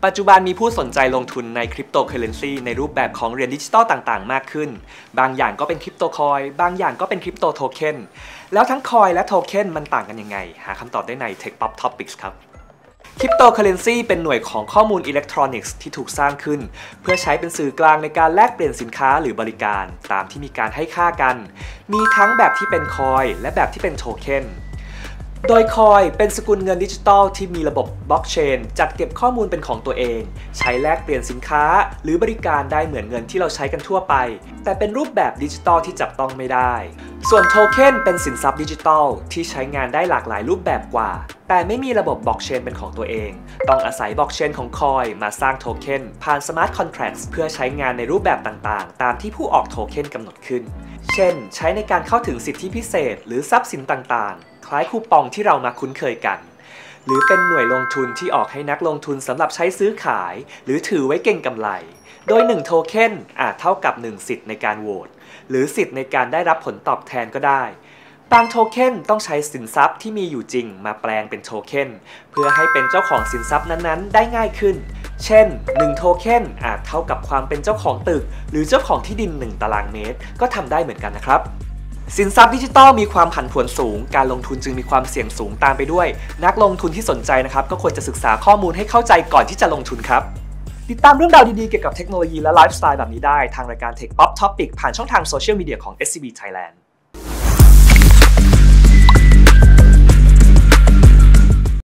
ปัจจุบันมีผู้สนใจลงทุนในคริปโตเคอเรนซีในรูปแบบของเหรียญดิจิตอลต่างๆมากขึ้นบางอย่างก็เป็นคริปโตคอยน์บางอย่างก็เป็นคริปโตโทเค็นแล้วทั้งคอยน์และโทเค็นมันต่างกันยังไงหาคำตอบได้ใน Tech Pop Topics ครับคริปโตเคอเรนซีเป็นหน่วยของข้อมูลอิเล็กทรอนิกส์ที่ถูกสร้างขึ้นเพื่อใช้เป็นสื่อกลางในการแลกเปลี่ยนสินค้าหรือบริการตามที่มีการให้ค่ากันมีทั้งแบบที่เป็นคอยน์และแบบที่เป็นโทเค็นโดยคอยเป็นสกุลเงินดิจิตอลที่มีระบบบล็อกเชนจัดเก็บข้อมูลเป็นของตัวเองใช้แลกเปลี่ยนสินค้าหรือบริการได้เหมือนเงินที่เราใช้กันทั่วไปแต่เป็นรูปแบบดิจิตอลที่จับต้องไม่ได้ส่วนโทเค็นเป็นสินทรัพย์ดิจิตอลที่ใช้งานได้หลากหลายรูปแบบกว่าแต่ไม่มีระบบบล็อกเชนเป็นของตัวเองต้องอาศัยบล็อกเชนของคอยมาสร้างโทเค็นผ่านสมาร์ทคอนแทรคเพื่อใช้งานในรูปแบบต่างๆตามที่ผู้ออกโทเค็นกำหนดขึ้นเช่นใช้ในการเข้าถึงสิทธิพิเศษหรือทรัพย์สินต่างๆคล้ายคูปองที่เรามาคุ้นเคยกันหรือเป็นหน่วยลงทุนที่ออกให้นักลงทุนสำหรับใช้ซื้อขายหรือถือไว้เก็งกำไรโดย1โทเค็นอาจเท่ากับ1สิทธิ์ในการโหวตหรือสิทธิ์ในการได้รับผลตอบแทนก็ได้บางโทเค็นต้องใช้สินทรัพย์ที่มีอยู่จริงมาแปลงเป็นโทเค็นเพื่อให้เป็นเจ้าของสินทรัพย์นั้นๆได้ง่ายขึ้นเช่น1โทเค็นอาจเท่ากับความเป็นเจ้าของตึกหรือเจ้าของที่ดิน1ตารางเมตรก็ทำได้เหมือนกันนะครับสินทรัพย์ดิจิทัลมีความผันผวนสูงการลงทุนจึงมีความเสี่ยงสูงตามไปด้วยนักลงทุนที่สนใจนะครับก็ควรจะศึกษาข้อมูลให้เข้าใจก่อนที่จะลงทุนครับติดตามเรื่องราวดีๆเกี่ยวกับเทคโนโลยีและไลฟ์สไตล์แบบนี้ได้ทางรายการ Tech Pop Topic ผ่านช่องทางโซเชียลมีเดียของ SCB Thailand